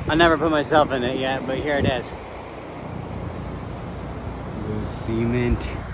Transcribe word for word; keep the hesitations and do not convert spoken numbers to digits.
I never put myself in it yet, but here it is. The cement.